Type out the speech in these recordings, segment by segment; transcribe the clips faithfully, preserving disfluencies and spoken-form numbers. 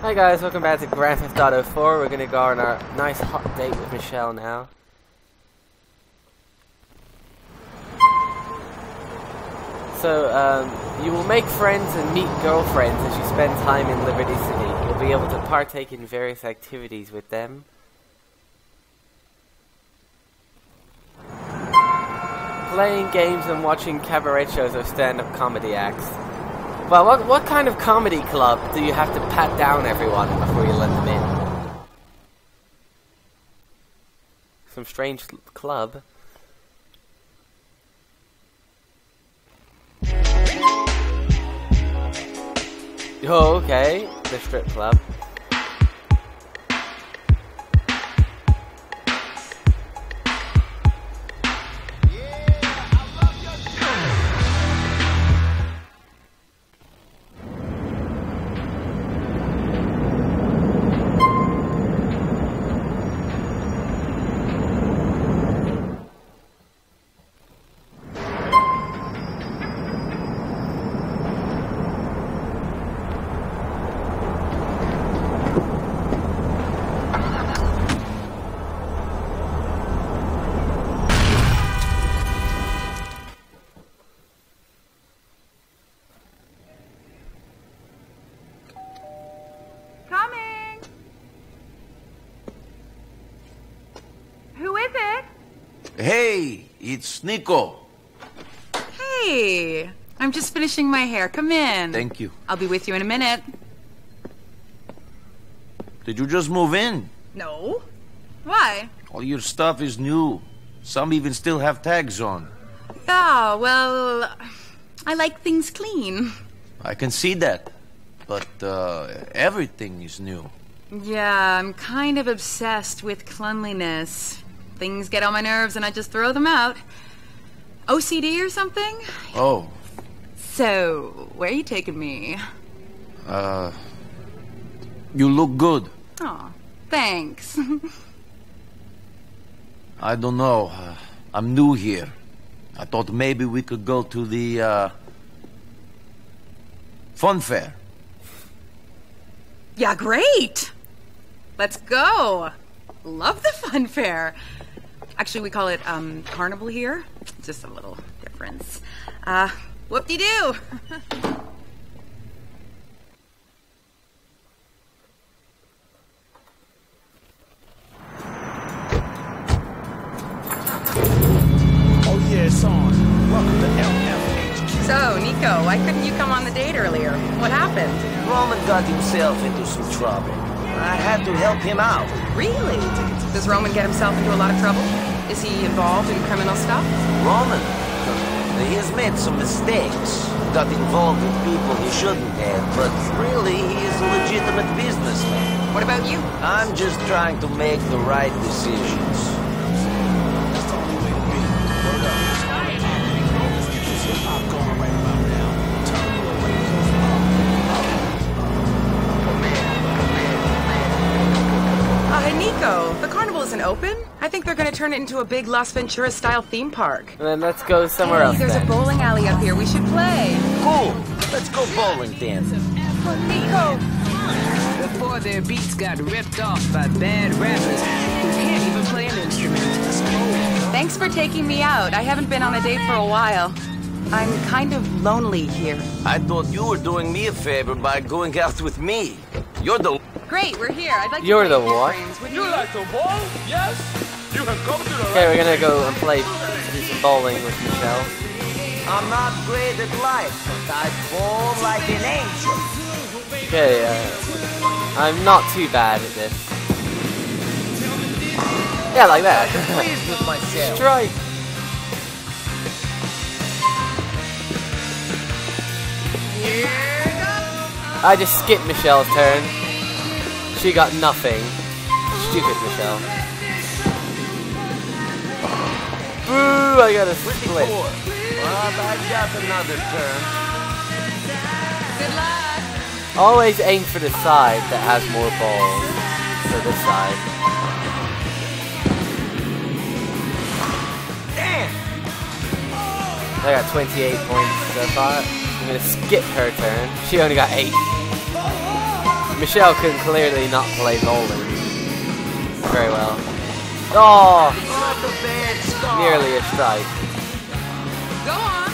Hi guys, welcome back to Grand Theft Auto four. We're gonna go on our nice hot date with Michelle now. So, um, you will make friends and meet girlfriends as you spend time in Liberty City. You'll be able to partake in various activities with them. Playing games and watching cabaret shows or stand-up comedy acts. Well, what, what kind of comedy club do you have to pat down everyone before you let them in? Some strange club. Oh, okay. The strip club. Hey, it's Nico. Hey, I'm just finishing my hair. Come in. Thank you. I'll be with you in a minute. Did you just move in? No. Why? All your stuff is new. Some even still have tags on. Yeah, well, I like things clean. I can see that. But, uh, everything is new. Yeah, I'm kind of obsessed with cleanliness. Things get on my nerves and I just throw them out. O C D or something? Oh. So, where are you taking me? Uh, you look good. Aw, thanks. I don't know. Uh, I'm new here. I thought maybe we could go to the, uh, fun fair. Yeah, great! Let's go! Love the fun fair. Actually, we call it, um, carnival here. Just a little difference. Uh, whoop-de-doo! Oh yeah, it's on. Welcome to L F H Q. So, Nico, why couldn't you come on the date earlier? What happened? Roman got himself into some trouble. I had to help him out. Really? Does Roman get himself into a lot of trouble? Is he involved in criminal stuff? Roman? He has made some mistakes. Got involved with people he shouldn't have, but really he is a legitimate businessman. What about you? I'm just trying to make the right decisions. That's the only way to be. Word up. This hip hop going right about now. Turn the radios up. Uh, hey, Nico, the carnival isn't open. I think they're going to turn it into a big Las Venturas-style theme park. And then let's go somewhere Hey, else there's then. a bowling alley up here. We should play. Cool. Let's go bowling then. Nico! Before their beats got ripped off by bad rappers who can't even play an instrument. Thanks for taking me out. I haven't been on a date for a while. I'm kind of lonely here. I thought you were doing me a favor by going out with me. You're the... Great, we're here. I'd like You're to the play with your what? friends. Would You you? like to bowl? Yes? You can come to the Okay, we're gonna go and play do some bowling with Michelle. I'm not great at life, but I bowl like an angel. Okay, uh, I'm not too bad at this. Yeah, like that. I'm pleased with myself. Strike! I just skipped Michelle's turn. She got nothing. Stupid Michelle. Boo! I got a split. But I got another turn. Good luck. Always aim for the side that has more balls. So this side. Damn! I got twenty-eight points so far. I'm gonna skip her turn. She only got eight. Michelle can clearly not play bowling very well. Oh! Nearly a strike. Go on.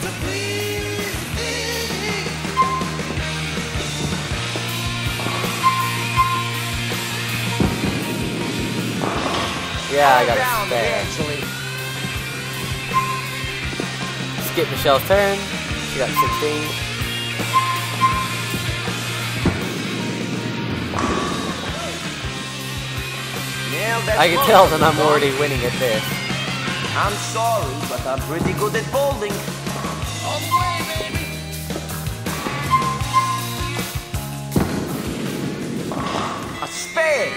Yeah, I got a spare. Skip Michelle's turn. She got sixteen. I can tell that I'm already winning at this. I'm sorry, but I'm pretty good at bowling. All the way, baby. A spade!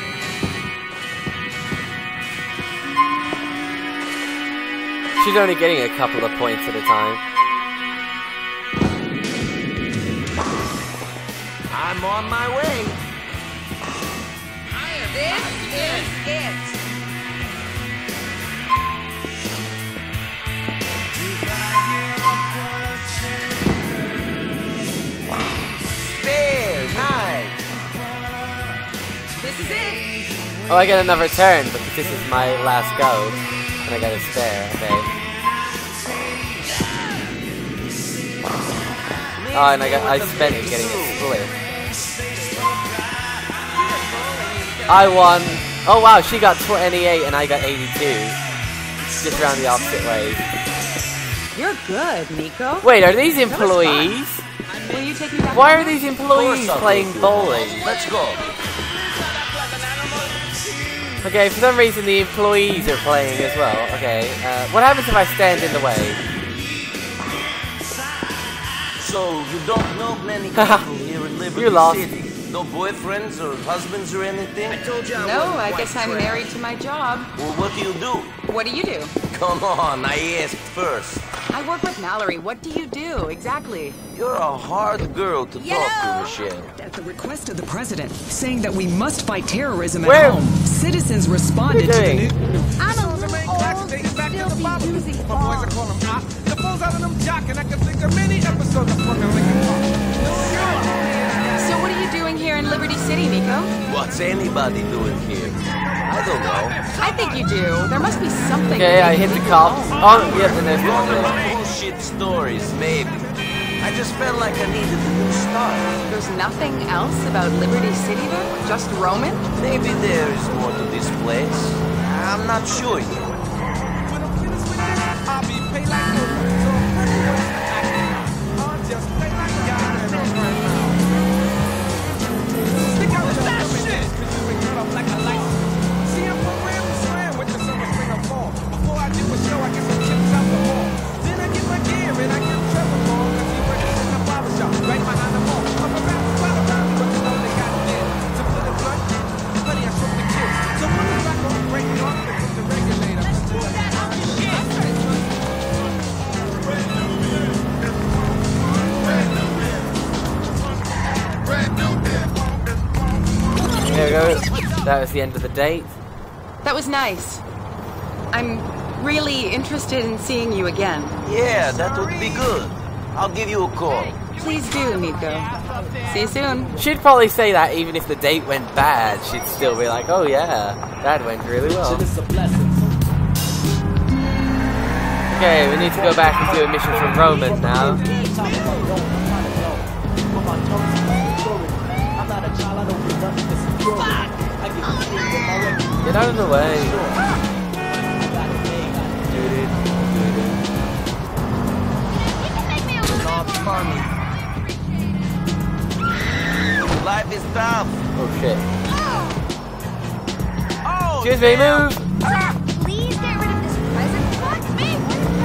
She's only getting a couple of points at a time. I'm on my way. This is it. Spare, nice. This is it. Oh, I get another turn, but this is my last go. And I got a spare, okay. Oh, and I got I spent it getting a split. I won. Oh wow, she got twenty-eight and I got eighty-two. Just around the opposite way. You're good, Nico. Wait, are these employees? Will you take me back? Why are these employees playing bowling? Let's go. Okay, for some reason the employees are playing as well. Okay, uh, what happens if I stand in the way? So, you don't know many people here in Liberty You lost. City? No boyfriends or husbands or anything? I told you I No, I guess I'm married to my job. Well, what do you do? What do you do? Come on, I asked first. I work with Mallory. What do you do exactly? You're a hard girl to talk to, Michelle. At the request of the president, saying that we must fight terrorism at Where? home, citizens responded to the doing? new... I'm a little old, dating back to the bottom. My boys, I call them hot. The phones out of them jock, and I can think of many episodes of fucking Linkin Park. So what are you doing here in Liberty City, Nico? What's anybody doing here? I don't know. I think you do. There must be something. Okay, I hit the cops. Oh, yeah, and there's one there. Bullshit stories, maybe. I just felt like I needed a new start. There's nothing else about Liberty City then? Just Roman? Maybe there is more to this place. I'm not sure yet. When I'm finished with this, I'll be paid like no one. So I'm pretty much acting. I'll just play like God and I'm right now. Stick out with that shit! Cause you been cut off like a light. See, I'm programmed to slam with the summer, spring, or fall. Before I do a show, I get some chips out the wall. Then I get my gear and I get Trevor ball. Cause he works in the barbershop, right behind the mall. I'm about to spot around, but you know they got dead. To put it blunt, honey, I smoke the kids. So when the back on breaking off, they put the regulator. There we go. That was the end of the date. That was nice. I'm really interested in seeing you again. Yeah, that would be good. I'll give you a call. Please do, Nico. See you soon. She'd probably say that even if the date went bad. She'd still be like, oh yeah, that went really well. Okay, we need to go back and do a mission from Roman now. Get out of the way. Not funny. Life is tough. Oh shit. Oh, Excuse me, move! Please get rid of this present. Fuck me!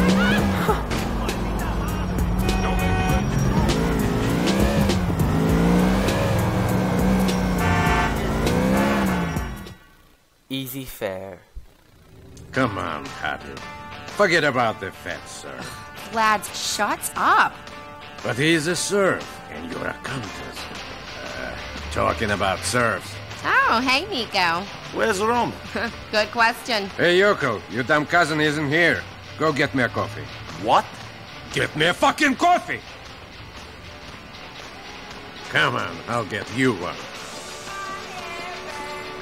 Easy fare. Come on, Hatter. Forget about the fat serf. Lads, shuts up. But he's a serf, and you're a countess. Uh, talking about serfs. Oh, hey, Nico. Where's Roman? Good question. Hey, Yoko, your dumb cousin isn't here. Go get me a coffee. what? Get me a fucking coffee! Come on, I'll get you one.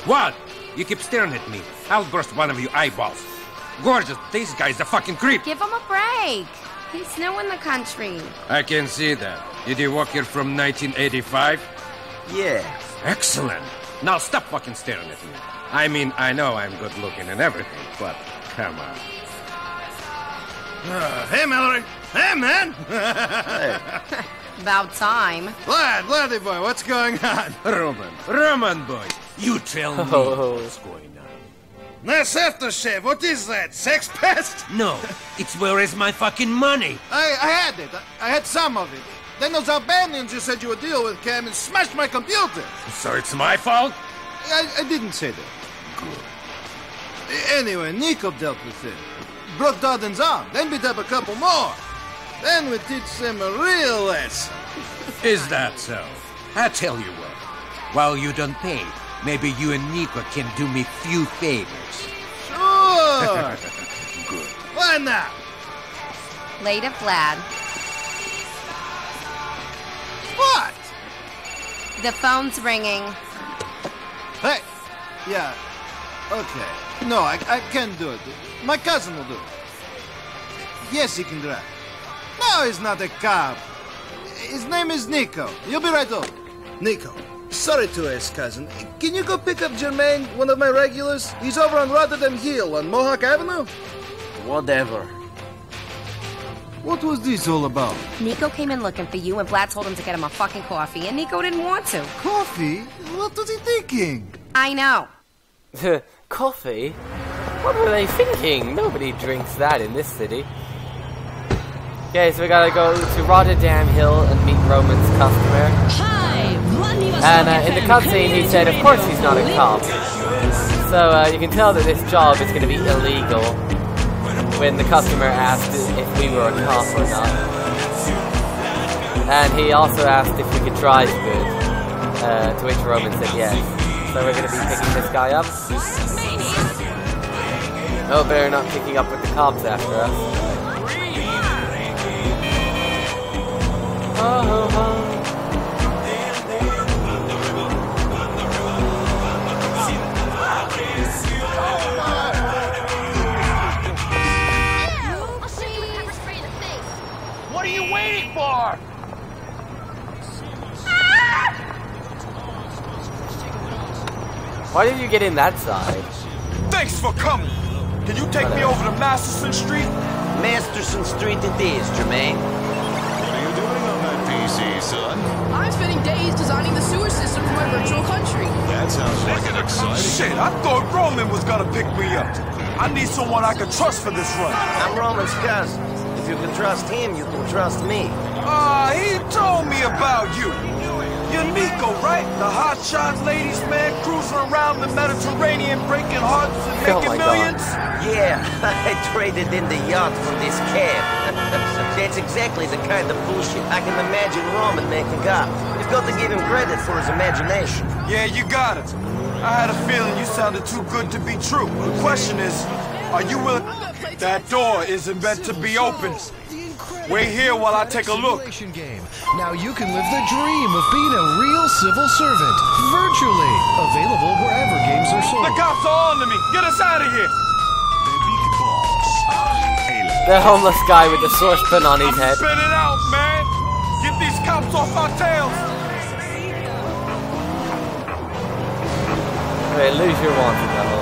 What? You keep staring at me. I'll burst one of your eyeballs. Gorgeous, this guy's a fucking creep. Give him a break. He's new in the country. I can see that. Did you work here from nineteen eighty-five? Yeah. Excellent. Now stop fucking staring at me. I mean, I know I'm good looking and everything, but come on. Uh, hey, Mallory. Hey, man. Hey. About time. Vlad, Vladdy boy, what's going on? Roman, Roman boy, you tell me Oh. what's going on. Nice aftershave. What is that? Sex pest? No, it's where is my fucking money? I, I had it. I, I had some of it. Then those Albanians you said you would deal with came and smashed my computer. So it's my fault? I, I didn't say that. Good. Anyway, Nico dealt with it. Broke Darden's arm, then beat up a couple more. Then we teach them a real lesson. Is that so? I tell you what, while you don't pay, maybe you and Nico can do me few favors. Sure. Good. Why not? Later, Vlad. What? The phone's ringing. Hey. Yeah. Okay. No, I, I can't do it. My cousin will do it. Yes, he can drive. No, he's not a cop. His name is Nico. You'll be right over. Nico, sorry to ask, cousin. Can you go pick up Jermaine, one of my regulars? He's over on Rotterdam Hill on Mohawk Avenue. Whatever. What was this all about? Nico came in looking for you, and Vlad told him to get him a fucking coffee, and Nico didn't want to. Coffee? What was he thinking? I know. Coffee? What were they thinking? Nobody drinks that in this city. Okay, so we gotta go to Rotterdam Hill and meet Roman's customer. And uh, in the cutscene he said of course he's not a cop. So uh, you can tell that this job is gonna be illegal when the customer asked if we were a cop or not. And he also asked if we could drive good, uh, to which Roman said yes. So we're gonna be picking this guy up. Oh, better not picking up with the cops after us. Oh, oh. What are you waiting for? Why did you get in that side? Thanks for coming. Can you take me over to Masterson Street? Masterson Street it is, Jermaine. What are you doing on that P C, son? I'm spending days designing the sewer system for my virtual country. That sounds like an exciting... Shit, I thought Roman was gonna pick me up. I need someone I can trust for this run. I'm Roman's cousin. If you can trust him, you can trust me. Ah, uh, he told me about you. You're Nico, right? The hotshot ladies man cruising around the Mediterranean, breaking hearts and making oh millions? God. Yeah, I traded in the yacht for this cab. That's exactly the kind of bullshit I can imagine Roman making up. You've got to give him credit for his imagination. Yeah, you got it. I had a feeling you sounded too good to be true. The question is, are you willing... That door isn't meant to be opened. Wait here while I take a look. Game. Now you can live the dream of being a real civil servant, virtually. Available wherever games are sold. The cops are on to me. Get us out of here. The homeless guy with the saucepan on his head. Spit it out, man. Get these cops off our tails. Wait, lose your wanted level.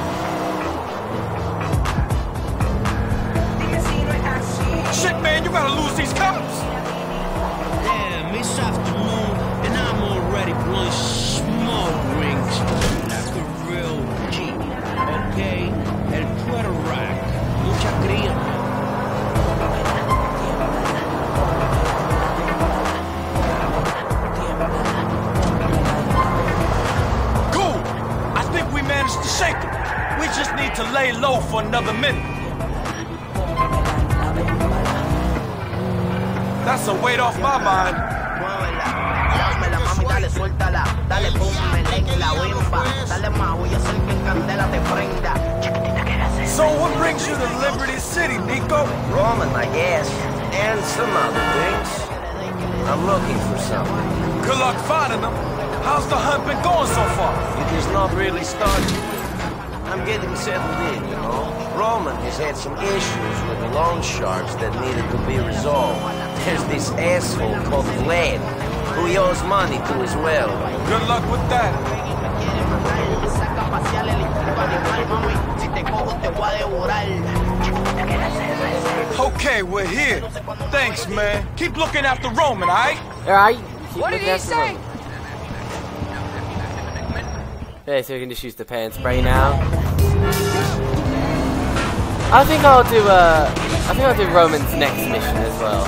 Shit, man, you gotta lose these cops. Damn, it's afternoon, and I'm already blowing smoke rings. That's the real G. Okay? El Twitter rack. Mucha cría. Cool. I think we managed to shake them. We just need to lay low for another minute. That's a weight off my mind. So what brings you to Liberty City, Nico? Roman, I guess. And some other things. I'm looking for something. Good luck finding them. How's the hunt been going so far? It is not really started. I'm getting settled in, you know. Roman has had some issues with the loan sharks that needed to be resolved. There's this asshole called Vlad, who he owes money to as well. Good luck with that. Okay, we're here. Thanks, man. Keep looking after Roman, alright? Alright. What did he say? Okay, so we can just use the paint spray now. I think I'll do uh I think I'll do Roman's next mission as well.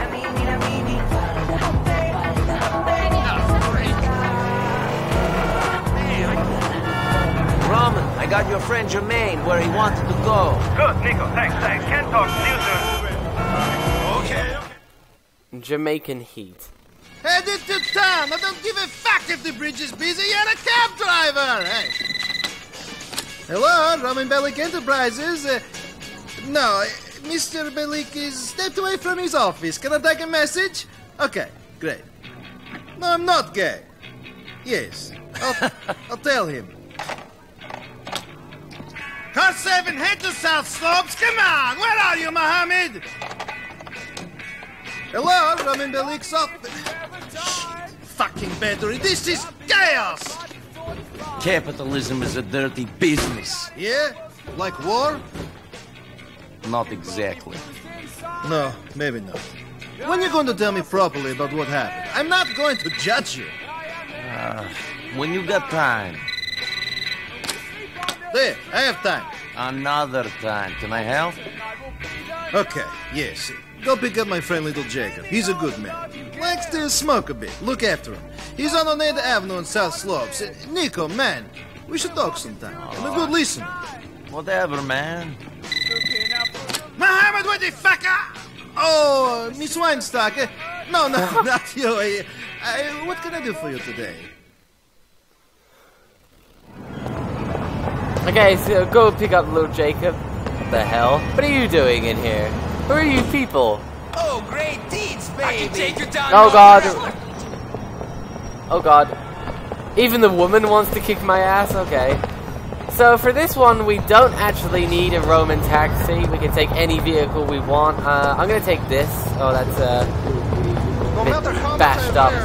Roman, I got your friend Jermaine where he wanted to go. Good, Nico. Thanks, thanks. Can't talk. See you soon. Okay. Jamaican heat. Headed to town. I don't give a fuck if the bridge is busy. You're a cab driver. Hey. Hello, Roman Bellic Enterprises. Uh, no, Mister Bellic is stepped away from his office. Can I take a message? Okay, great. No, I'm not gay. Yes, I'll, I'll tell him. Car seven, head to South Slopes. Come on, where are you, Mohammed? Hello, Roman Belic's office. Fucking battery, this is chaos! Capitalism is a dirty business. Yeah? Like war? Not exactly. No, maybe not. When you going to tell me properly about what happened? I'm not going to judge you. Uh, when you got time. There, I have time. Another time. Can I help? Okay, yes. Go pick up my friend Little Jacob. He's a good man. Likes to smoke a bit. Look after him. He's on Oneida Avenue in South Slopes. Uh, Nico, man, we should talk sometime. I'm a good listener. Whatever, man. Mohammed, what the fucker? Oh, Miss Weinstock. Uh, no, no, not you. Uh, uh, what can I do for you today? Okay, so go pick up little Jacob. What the hell? What are you doing in here? Who are you people? Oh, great deeds, baby! I can take you down. Oh god. Oh god. Even the woman wants to kick my ass? Okay. So for this one, we don't actually need a Roman taxi. We can take any vehicle we want. Uh, I'm gonna take this. Oh, that's uh, a bit bashed up.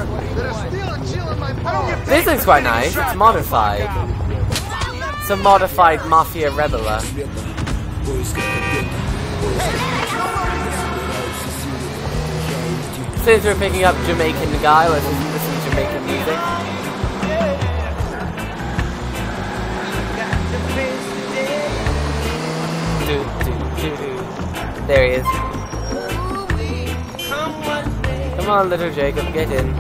This looks quite nice. It's modified. It's a modified Mafia Rebella. Since we're picking up Jamaican guy, let's listen to some Jamaican music. Do, do, do, do. There he is. Come on, little Jacob, get in.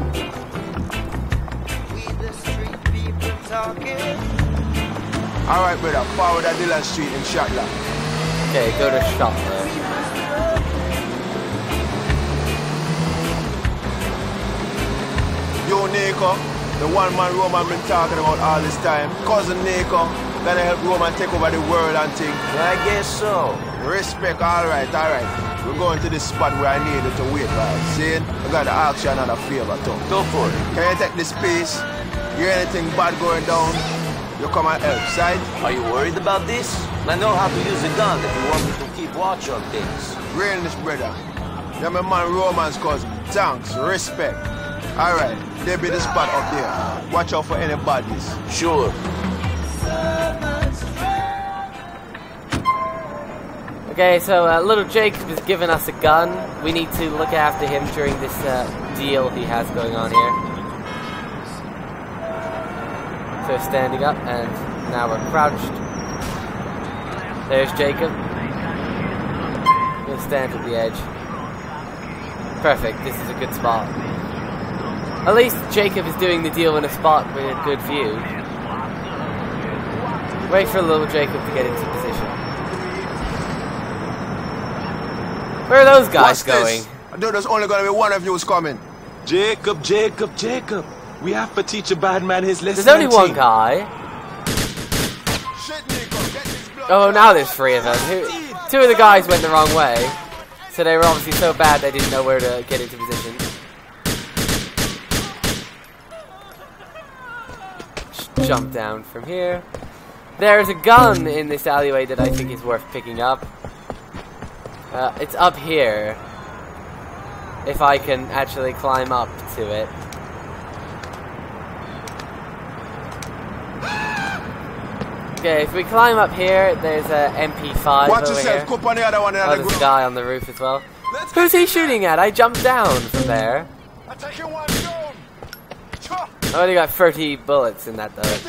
Alright, brother. Forward at Dillon Street in Shatland. Okay, go to shop though. Yo, Nico, the one man Roman been talking about all this time. Cousin Nico, gonna help Roman take over the world and thing. I guess so. Respect, alright, alright. We're going to this spot where I needed to wait, right? See? I gotta ask you another favor, too. Go for it. Can you take this piece? Hear anything bad going down? You come and help, side? Are you worried about this? I know how to use a gun if you want me to keep watch on things. Realness, brother. You're my man Roman's cousin. Thanks, respect. Alright, there be the spot up there. Watch out for any bodies. Sure. Okay, so uh, little Jacob has given us a gun. We need to look after him during this uh, deal he has going on here. So standing up, and now we're crouched. There's Jacob. We'll stand at the edge. Perfect, this is a good spot. At least Jacob is doing the deal in a spot with a good view. Wait for little Jacob to get into position. Where are those guys going? I know there's only gonna be one of you who's coming. Jacob, Jacob, Jacob. We have to teach a bad man his lesson. There's only one guy. Oh, now there's three of them. Two of the guys went the wrong way. So they were obviously so bad they didn't know where to get into position. jump down from here. There's a gun in this alleyway that I think is worth picking up. Uh, it's up here. If I can actually climb up to it. Okay, if we climb up here, there's a M P five Watch over yourself, here. cup on the other one. Oh, there's a guy on the roof as well. Who's he shooting at? I jumped down from there. I only got thirty bullets in that though.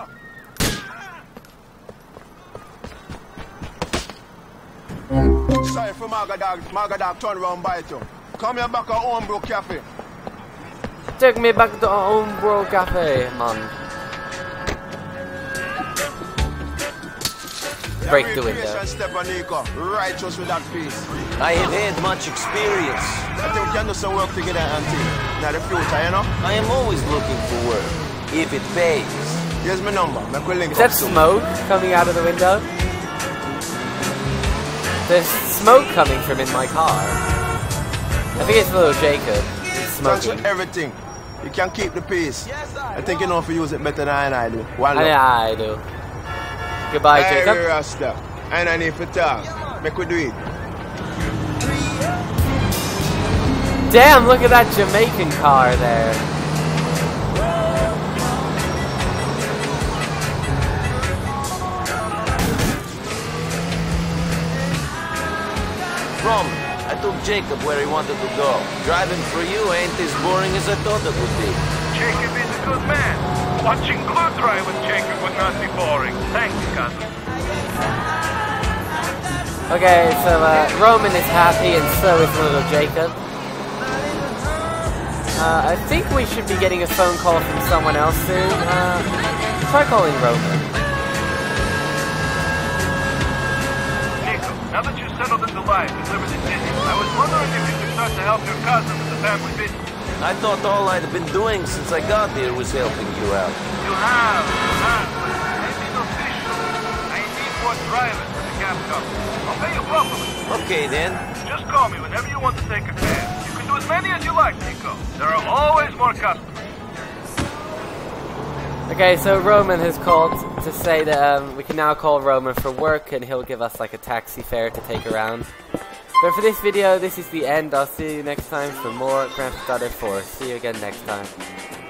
Sorry for Magadog. Magadog turn around by you. Come here back at Homebrew Cafe. Take me back to Homebrew Cafe, man. Break the window. Righteous with that piece. I have had much experience. I think we can do some work together, Auntie. Now the future, you know? I am always looking for work, if it pays. Here's my number. Make we link Is that up soon. smoke coming out of the window? There's smoke coming from in my car. I think it's little Jacob. He's smoking. Transfer everything. You can keep the peace. I think you know if you use it better than I do. One I, love. I do. Goodbye, Hey, Jacob. Rasta. And I need to talk. Make we do it. Damn, look at that Jamaican car there. Roman, I took Jacob where he wanted to go. Driving for you ain't as boring as I thought it would be. Jacob is a good man. Watching Glue Drive with Jacob would not be boring. Thanks, cousin. Okay, so uh, Roman is happy and so is little Jacob. Uh, I think we should be getting a phone call from someone else soon. Uh, try calling Roman. Jacob, now that you're settled into life and live in the city, I was wondering if you could start to help your cousin with the family business. I thought all I'd been doing since I got here was helping you out. You have, you have, but I need official. I need more drivers for the cab company. I'll pay you properly. Okay, then. Just call me whenever you want to take a cab. You can do as many as you like, Nico. There are always more customers. Okay, so Roman has called to say that um, we can now call Roman for work and he'll give us like a taxi fare to take around. But for this video, this is the end. I'll see you next time for more Grand Theft Auto four. See you again next time.